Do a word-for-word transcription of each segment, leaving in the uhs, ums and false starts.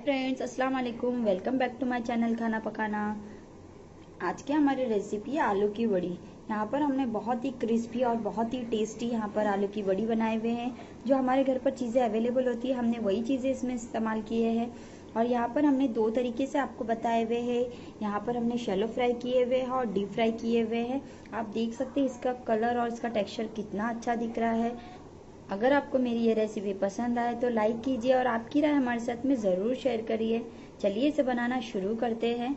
Friends, अस्सलाम वालेकुम। Welcome back to my channel खाना पकाना। आज की हमारी रेसिपी है आलू की वड़ी। यहाँ पर हमने बहुत ही क्रिस्पी और बहुत ही टेस्टी यहाँ पर आलू की वड़ी बनाए हुए हैं। जो हमारे घर पर चीज़ें अवेलेबल होती है हमने वही चीज़ें इसमें इस्तेमाल किए हैं। और यहाँ पर हमने दो तरीके से आपको बताए हुए हैं। यहाँ पर हमने शैलो फ्राई किए हुए हैं और डीप फ्राई किए हुए हैं। आप देख सकते हैं इसका कलर और इसका टेक्स्चर कितना अच्छा दिख रहा है। अगर आपको मेरी ये रेसिपी पसंद आए तो लाइक कीजिए और आपकी राय हमारे साथ में ज़रूर शेयर करिए। चलिए इसे बनाना शुरू करते हैं।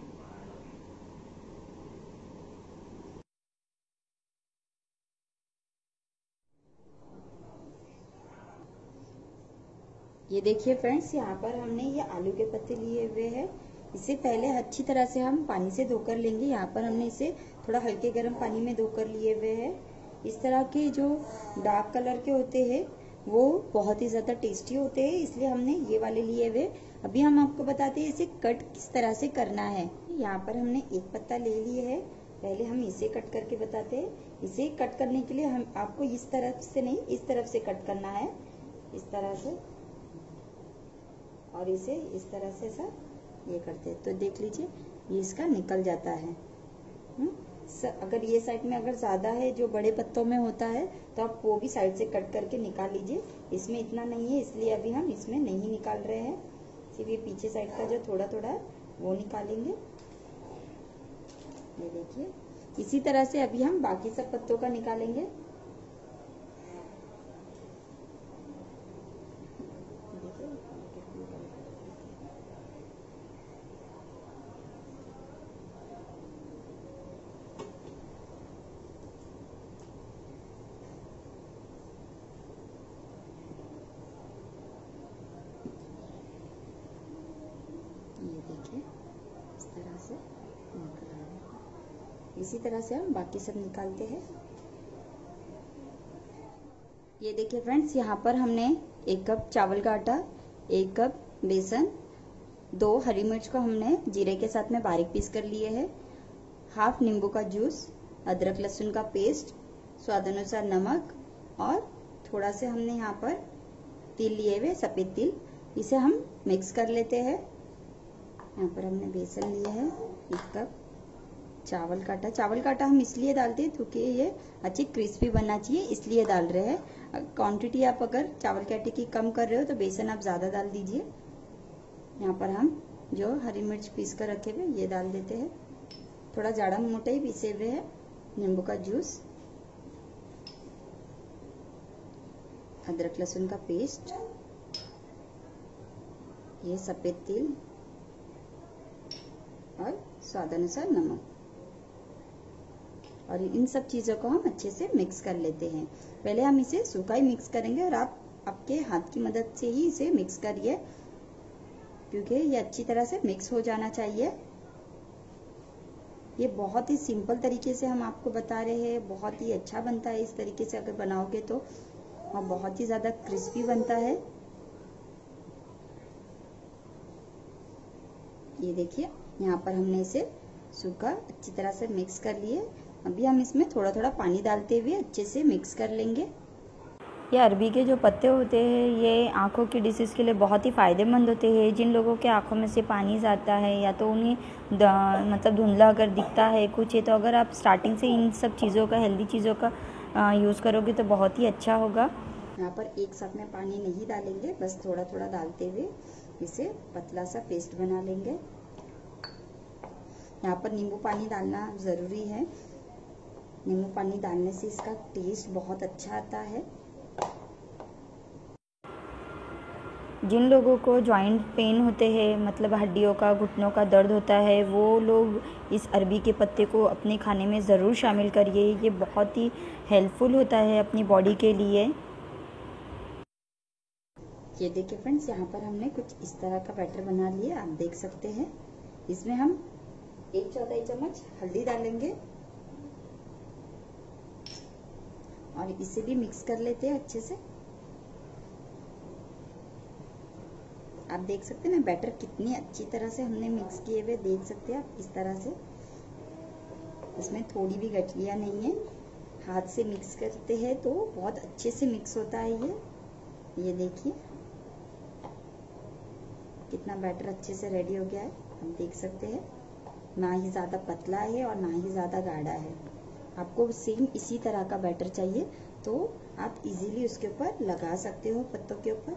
ये देखिए फ्रेंड्स, यहाँ पर हमने ये आलू के पत्ते लिए हुए हैं। इसे पहले अच्छी तरह से हम पानी से धोकर लेंगे। यहाँ पर हमने इसे थोड़ा हल्के गर्म पानी में धोकर लिए हुए हैं। इस तरह के जो डार्क कलर के होते हैं वो बहुत ही ज़्यादा टेस्टी होते हैं, इसलिए हमने ये वाले लिए हुए। अभी हम आपको बताते हैं इसे कट किस तरह से करना है। यहाँ पर हमने एक पत्ता ले लिए है। पहले हम इसे कट करके बताते हैं। इसे कट करने के लिए हम आपको इस तरफ से नहीं, इस तरफ से कट करना है, इस तरह से। और इसे इस तरह से ऐसा ये करते हैं तो देख लीजिए ये इसका निकल जाता है। हुँ? अगर ये साइड में अगर ज़्यादा है, जो बड़े पत्तों में होता है, तो आप वो भी साइड से कट करके निकाल लीजिए। इसमें इतना नहीं है इसलिए अभी हम इसमें नहीं निकाल रहे हैं। सिर्फ ये पीछे साइड का जो थोड़ा थोड़ा है वो निकालेंगे। ये देखिए इसी तरह से अभी हम बाकी सब पत्तों का निकालेंगे। ये देखिए इस तरह से निकल रहा है। इसी तरह से हम बाकी सब निकालते हैं। ये देखिए फ्रेंड्स, यहाँ पर हमने एक कप चावल का आटा, एक कप बेसन, दो हरी मिर्च को हमने जीरे के साथ में बारीक पीस कर लिए है, हाफ नींबू का जूस, अदरक लहसुन का पेस्ट, स्वाद अनुसार नमक और थोड़ा से हमने यहाँ पर तिल लिए हुए, सफ़ेद तिल। इसे हम मिक्स कर लेते हैं। यहाँ पर हमने बेसन लिया है, एक कप चावल का आटा। चावल का आटा हम इसलिए डालते हैं क्योंकि ये अच्छी क्रिस्पी बनना चाहिए, इसलिए डाल रहे हैं। क्वांटिटी आप अगर चावल के आटे की कम कर रहे हो तो बेसन आप ज़्यादा डाल दीजिए। यहाँ पर हम जो हरी मिर्च पीस कर रखे हुए ये डाल देते हैं। थोड़ा ज़्यादा मोटा ही पीसे हुए है, नींबू का जूस, अदरक लहसुन का पेस्ट, ये सफ़ेद तिल और स्वाद अनुसार नमक। और इन सब चीज़ों को हम अच्छे से मिक्स कर लेते हैं। पहले हम इसे सूखा ही मिक्स करेंगे और आप आपके हाथ की मदद से ही इसे मिक्स करिए, क्योंकि ये अच्छी तरह से मिक्स हो जाना चाहिए। ये बहुत ही सिंपल तरीके से हम आपको बता रहे हैं। बहुत ही अच्छा बनता है इस तरीके से अगर बनाओगे तो, और बहुत ही ज़्यादा क्रिस्पी बनता है। ये देखिए यहाँ पर हमने इसे सूखा अच्छी तरह से मिक्स कर लिए। अभी हम इसमें थोड़ा थोड़ा पानी डालते हुए अच्छे से मिक्स कर लेंगे। ये अरबी के जो पत्ते होते हैं ये आँखों की डिसीज़ के लिए बहुत ही फ़ायदेमंद होते हैं। जिन लोगों के आँखों में से पानी जाता है या तो उन्हें मतलब धुंधला अगर दिखता है कुछ है, तो अगर आप स्टार्टिंग से इन सब चीज़ों का, हेल्दी चीज़ों का यूज़ करोगे तो बहुत ही अच्छा होगा। यहाँ पर एक साथ में पानी नहीं डालेंगे, बस थोड़ा थोड़ा डालते हुए इसे पतला सा पेस्ट बना लेंगे। यहाँ पर नींबू पानी डालना ज़रूरी है। नींबू पानी डालने से इसका टेस्ट बहुत अच्छा आता है। जिन लोगों को जॉइंट पेन होते हैं, मतलब हड्डियों का, घुटनों का दर्द होता है, वो लोग इस अरबी के पत्ते को अपने खाने में ज़रूर शामिल करिए। ये बहुत ही हेल्पफुल होता है अपनी बॉडी के लिए। ये देखिए फ्रेंड्स, यहाँ पर हमने कुछ इस तरह का बैटर बना लिया, आप देख सकते हैं। इसमें हम एक चौथाई चम्मच हल्दी डालेंगे और इसे भी मिक्स कर लेते हैं अच्छे से। आप देख सकते हैं ना बैटर कितनी अच्छी तरह से हमने मिक्स किए हुए, देख सकते हैं आप इस तरह से। इसमें थोड़ी भी गठलियाँ नहीं है। हाथ से मिक्स करते हैं तो बहुत अच्छे से मिक्स होता है ये। ये देखिए कितना बैटर अच्छे से रेडी हो गया है, हम देख सकते हैं। ना ही ज़्यादा पतला है और ना ही ज़्यादा गाढ़ा है। आपको सेम इसी तरह का बैटर चाहिए तो आप इजीली उसके ऊपर लगा सकते हो, पत्तों के ऊपर।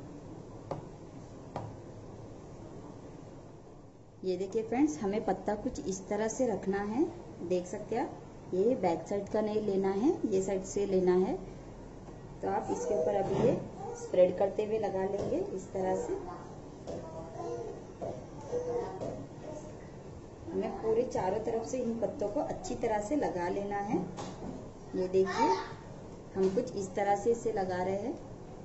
ये देखिए फ्रेंड्स, हमें पत्ता कुछ इस तरह से रखना है, देख सकते हैं आप। ये बैक साइड का नहीं लेना है, ये साइड से लेना है। तो आप इसके ऊपर अभी ये स्प्रेड करते हुए लगा लेंगे इस तरह से। हमें पूरे चारों तरफ से इन पत्तों को अच्छी तरह से लगा लेना है। ये देखिए, हम कुछ इस तरह से इसे लगा रहे हैं।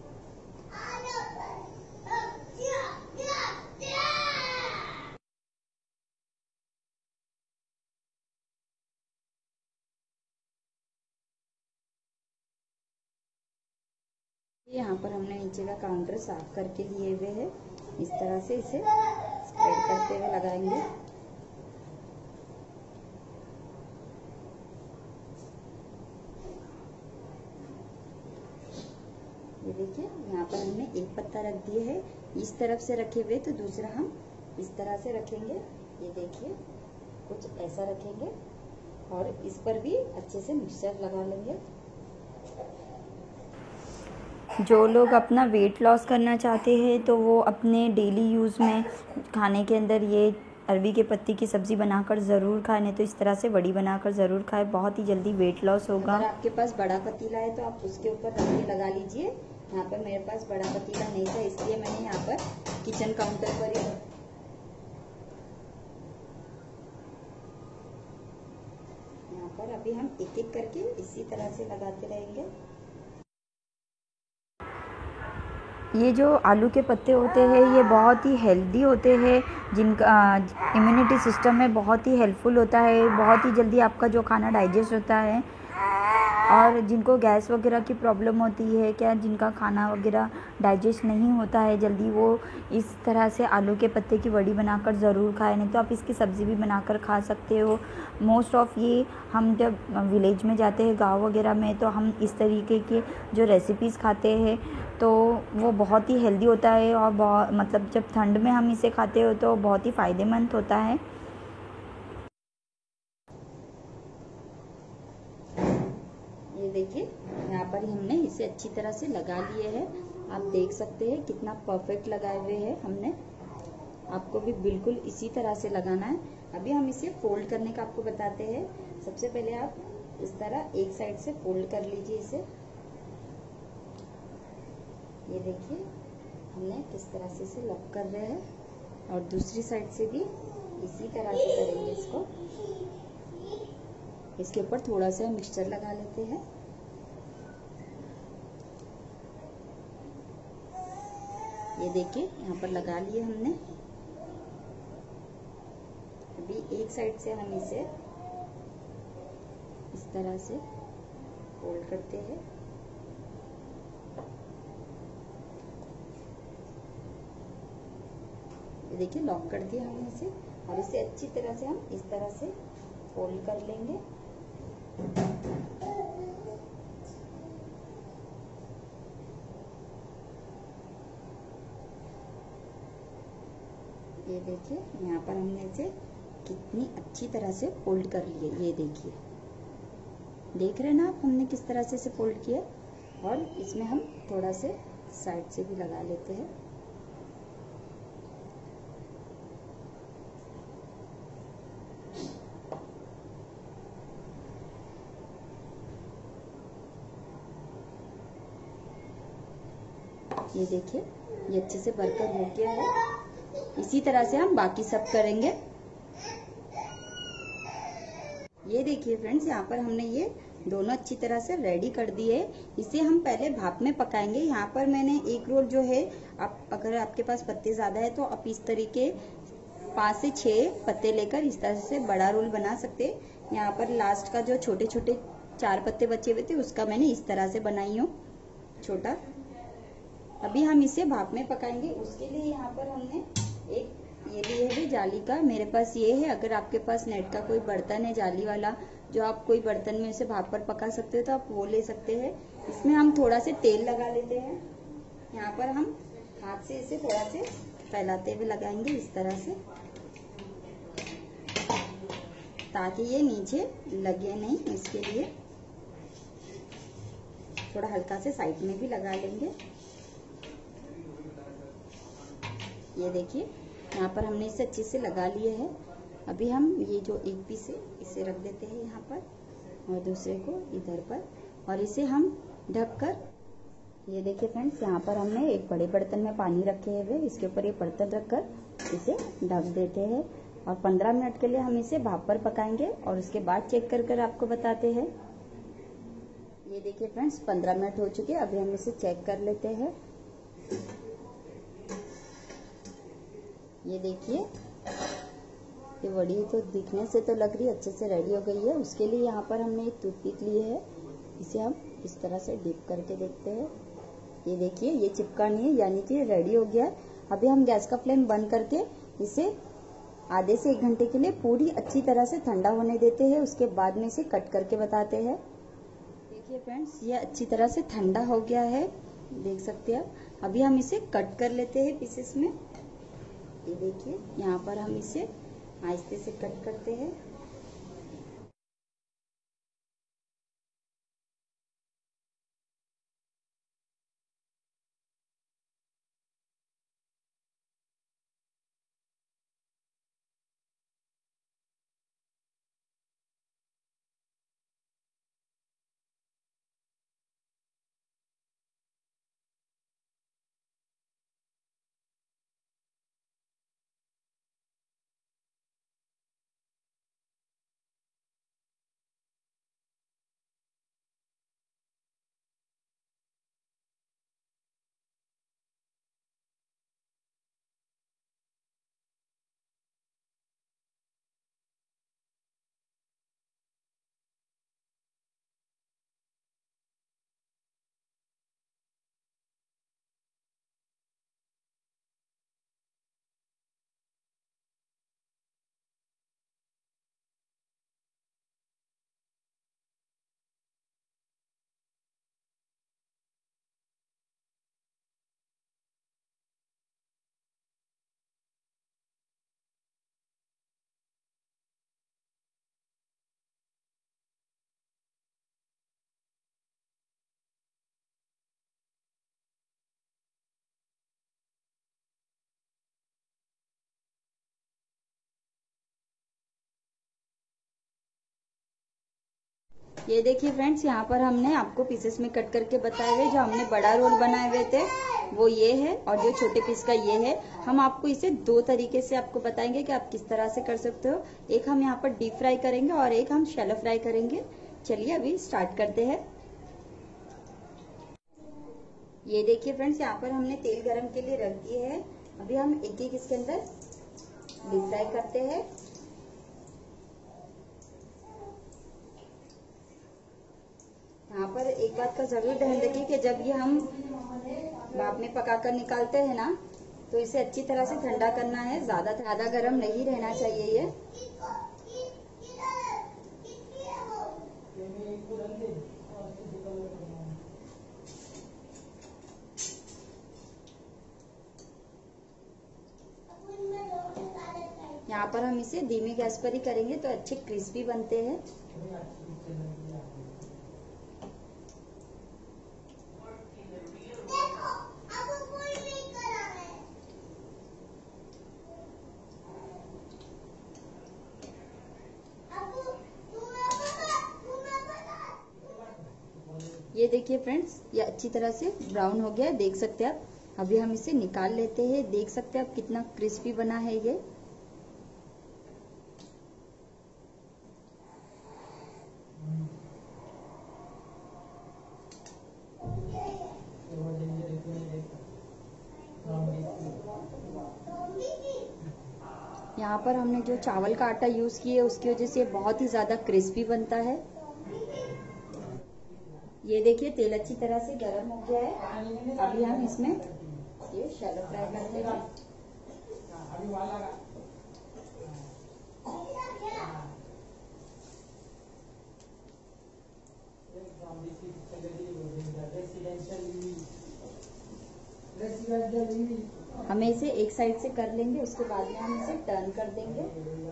यहाँ पर हमने नीचे का काउंटर साफ करके लिए हुए है। इस तरह से इसे स्प्रेड करते हुए लगाएंगे। ये देखिए, यहाँ पर हमने एक पत्ता रख दिए है, इस तरफ से रखे हुए, तो दूसरा हम इस तरह से रखेंगे। ये देखिए, कुछ ऐसा रखेंगे और इस पर भी अच्छे से मिक्सचर लगा लेंगे। जो लोग अपना वेट लॉस करना चाहते हैं तो वो अपने डेली यूज़ में खाने के अंदर ये अरबी के पत्ते की सब्ज़ी बनाकर ज़रूर खाएं, नहीं तो इस तरह से बड़ी बनाकर ज़रूर खाएं। बहुत ही जल्दी वेट लॉस होगा। अगर आपके पास बड़ा पतीला है तो आप उसके ऊपर रख के लगा लीजिए। यहाँ पर मेरे पास बड़ा पतीला नहीं था, इसलिए मैंने यहाँ पर किचन काउंटर पर ही यहाँ पर अभी हम एक एक करके इसी तरह से लगाते रहेंगे। ये जो आलू के पत्ते होते हैं ये बहुत ही हेल्दी होते हैं, जिनका इम्यूनिटी सिस्टम में बहुत ही हेल्पफुल होता है। बहुत ही जल्दी आपका जो खाना डाइजेस्ट होता है। और जिनको गैस वगैरह की प्रॉब्लम होती है, क्या जिनका खाना वगैरह डाइजेस्ट नहीं होता है जल्दी, वो इस तरह से आलू के पत्ते की बड़ी बनाकर ज़रूर खाएं, नहीं तो आप इसकी सब्ज़ी भी बनाकर खा सकते हो। मोस्ट ऑफ़ ये हम जब विलेज में जाते हैं, गांव वगैरह में, तो हम इस तरीके के जो रेसिपीज़ खाते हैं तो वो बहुत ही हेल्दी होता है। और बहुत मतलब जब ठंड में हम इसे खाते हो तो बहुत ही फ़ायदेमंद होता है। ये देखिए, यहाँ पर हमने इसे अच्छी तरह से लगा लिए है। आप देख सकते हैं कितना परफेक्ट लगाए हुए हैं हमने। आपको भी बिल्कुल इसी तरह से लगाना है। अभी हम इसे फोल्ड करने का आपको बताते हैं। सबसे पहले आप इस तरह एक साइड से फोल्ड कर लीजिए इसे। ये देखिए, हमने किस तरह से इसे लॉक कर रहे हैं, और दूसरी साइड से भी इसी तरह से करेंगे इसको। इसके ऊपर थोड़ा सा मिक्सचर लगा लेते हैं। ये देखिए, यहाँ पर लगा लिए हमने। अभी एक साइड से हम इसे इस तरह से फोल्ड करते हैं। ये देखिए, लॉक कर दिया हमने इसे, और इसे अच्छी तरह से हम इस तरह से फोल्ड कर लेंगे। ये देखिए, यहाँ पर हमने इसे कितनी अच्छी तरह से फोल्ड कर लिए। ये देखिए, देख रहे हैं ना आप, हमने किस तरह से इसे फोल्ड किया। और इसमें हम थोड़ा से साइड से भी लगा लेते हैं। ये देखिए, ये अच्छे से भरकर हो गया है। इसी तरह से हम बाकी सब करेंगे। ये देखिए फ्रेंड्स, यहाँ पर हमने ये दोनों अच्छी तरह से रेडी कर दिए। इसे हम पहले भाप में पकाएंगे। यहाँ पर मैंने एक रोल जो है, आप अगर आपके पास पत्ते ज़्यादा है तो आप इस तरीके पाँच से छः पत्ते लेकर इस तरह से बड़ा रोल बना सकते। यहाँ पर लास्ट का जो छोटे छोटे चार पत्ते बचे हुए थे उसका मैंने इस तरह से बनाई हूँ छोटा। अभी हम इसे भाप में पकाएंगे। उसके लिए यहाँ पर हमने एक ये लिए है जाली का, मेरे पास ये है। अगर आपके पास नेट का कोई बर्तन है जाली वाला, जो आप कोई बर्तन में इसे भाप पर पका सकते हो, तो आप वो ले सकते हैं। इसमें हम थोड़ा से तेल लगा लेते हैं। यहाँ पर हम हाथ से इसे थोड़ा से फैलाते हुए लगाएंगे इस तरह से, ताकि ये नीचे लगे नहीं। इसके लिए थोड़ा हल्का से साइड में भी लगा लेंगे। ये देखिए यहाँ पर हमने इसे अच्छे से लगा लिए है। अभी हम ये जो एक पीस है इसे रख देते हैं यहाँ पर और दूसरे को इधर पर, और इसे हम ढककर, ये देखिए फ्रेंड्स यहाँ पर हमने एक बड़े बर्तन में पानी रखे हुए, इसके ऊपर ये बर्तन रखकर इसे ढक देते हैं और पंद्रह मिनट के लिए हम इसे भाप पर पकाएंगे और उसके बाद चेक कर कर आपको बताते हैं। ये देखिए फ्रेंड्स पंद्रह मिनट हो चुके हैं। अभी हम इसे चेक कर लेते हैं। ये देखिए ये वड़ी तो दिखने से तो लग रही है अच्छे से रेडी हो गई है। उसके लिए यहाँ पर हमने एक टूथपिक ली है, इसे हम इस तरह से डिप करके देखते हैं। ये देखिए ये चिपका नहीं है, यानी कि रेडी हो गया है। अभी हम गैस का फ्लेम बंद करके इसे आधे से एक घंटे के लिए पूरी अच्छी तरह से ठंडा होने देते हैं। उसके बाद में इसे कट करके बताते हैं। देखिए फ्रेंड्स ये अच्छी तरह से ठंडा हो गया है, देख सकते हैं आप। अभी हम इसे कट कर लेते हैं पीसेस में। ये देखिए यहाँ पर हम इसे आहिस्ते से कट करते हैं। ये देखिए फ्रेंड्स यहाँ पर हमने आपको पीसेस में कट करके बताए हुए, जो हमने बड़ा रोल बनाए हुए थे वो ये है और जो छोटे पीस का ये है। हम आपको इसे दो तरीके से आपको बताएंगे कि आप किस तरह से कर सकते हो। एक हम यहाँ पर डीप फ्राई करेंगे और एक हम शैलो फ्राई करेंगे। चलिए अभी स्टार्ट करते हैं। ये देखिए फ्रेंड्स यहाँ पर हमने तेल गरम के लिए रख दिए है। अभी हम एक एक इसके अंदर डीप फ्राई करते हैं। यहाँ पर एक बात का जरूर ध्यान रखिए कि जब ये हम भाप में पकाकर निकालते हैं ना, तो इसे अच्छी तरह से ठंडा करना है। ज्यादा ज्यादा गर्म नहीं रहना चाहिए ये। यहाँ पर हम इसे धीमी गैस पर ही करेंगे तो अच्छे क्रिस्पी बनते हैं। ये देखिए फ्रेंड्स ये अच्छी तरह से ब्राउन हो गया है, देख सकते हैं आप। अभी हम इसे निकाल लेते हैं। देख सकते हैं आप कितना क्रिस्पी बना है ये। यहाँ पर हमने जो चावल का आटा यूज किया है उसकी वजह से बहुत ही ज्यादा क्रिस्पी बनता है। ये देखिए तेल अच्छी तरह से गर्म हो गया है। अभी हम इसमें ये शैलो फ्राई कर लेंगे। हम हमें इसे एक साइड से कर लेंगे, उसके बाद में हम इसे टर्न कर देंगे।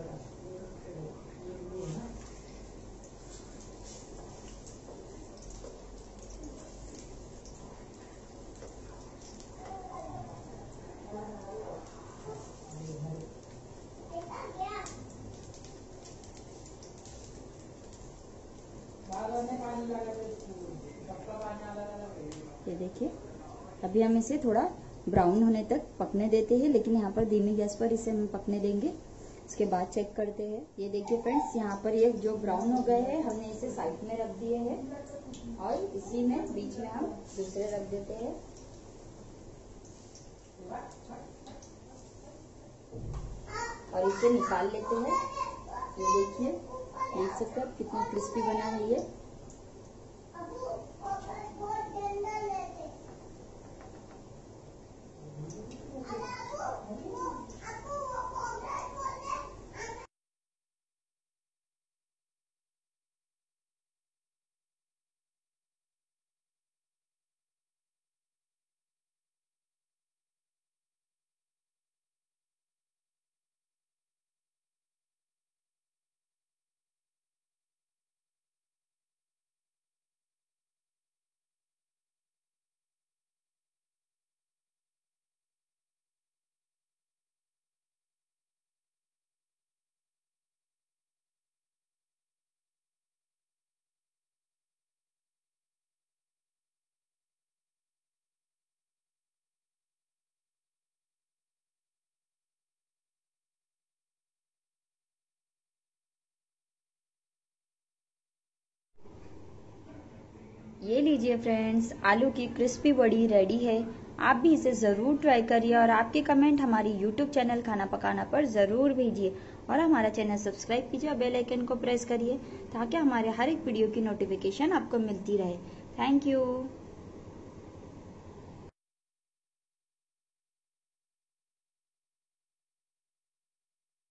ये देखिए, अभी हम इसे थोड़ा ब्राउन होने तक पकने देते हैं, लेकिन यहाँ पर धीमी गैस पर इसे हम पकने देंगे। इसके बाद चेक करते हैं। ये देखिए फ्रेंड्स, यहाँ पर ये जो ब्राउन हो गए हैं, हमने इसे साइड में रख दिए हैं और इसी में बीच में हम दूसरे रख देते हैं। और इसे निकाल लेते हैं। ये देखिए, देख सकते हैं कितना क्रिस्पी बना है ये। ये लीजिए फ्रेंड्स, आलू की क्रिस्पी बड़ी रेडी है। आप भी इसे ज़रूर ट्राई करिए और आपके कमेंट हमारी यूट्यूब चैनल खाना पकाना पर ज़रूर भेजिए और हमारा चैनल सब्सक्राइब कीजिए और बेल आइकन को प्रेस करिए ताकि हमारे हर एक वीडियो की नोटिफिकेशन आपको मिलती रहे। Thank you.